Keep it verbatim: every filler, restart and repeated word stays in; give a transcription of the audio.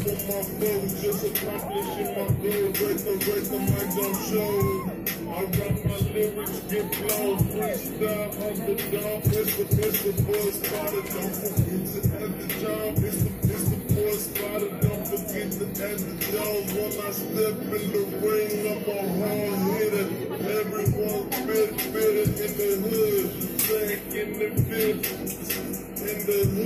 for my foes, just accomplishing my goal. Break the break the mic on show. I write my lyrics, get blown, freestyle underdog. It's the, it's the boy spotter, don't forget to add the job. It's the, it's the boy spotter, don't forget to add the job. When I step in the ring, I'm a hard hitter. Everyone bit bitter in the hood, back in the fifth, in the hood.